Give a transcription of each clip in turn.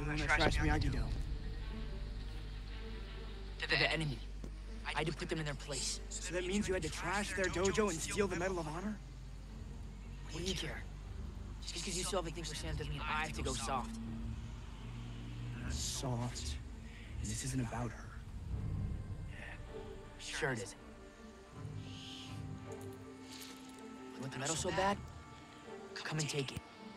gonna trash Miyagi-Do. They're the enemy. I had to put them in their place. So that means you had to trash their dojo and steal the Medal of Honor? What do you care? Just because you still have a thing for Sam doesn't mean I have to go soft. Soft. And this isn't about her. Sure it isn't. You want the medal so bad? Come and take it.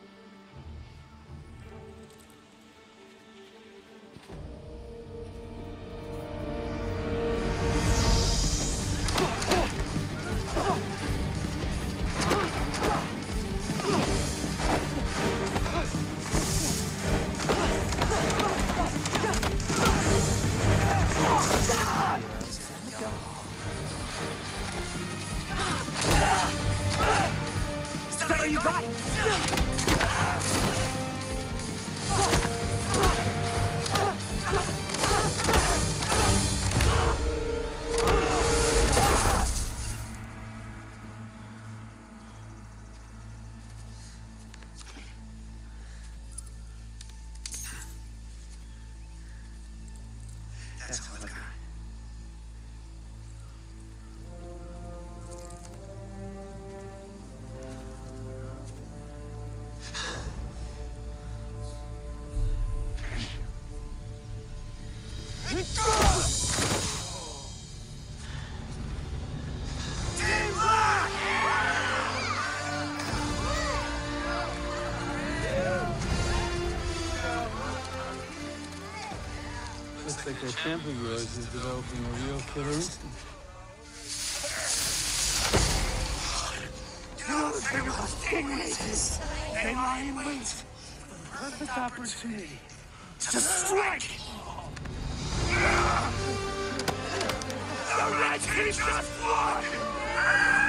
You got it! That's all I got. Looks like that champ of yours is developing a real killer instinct. You know the thing about stingrays? They lie in wait for the perfect opportunity to strike! The red team just won!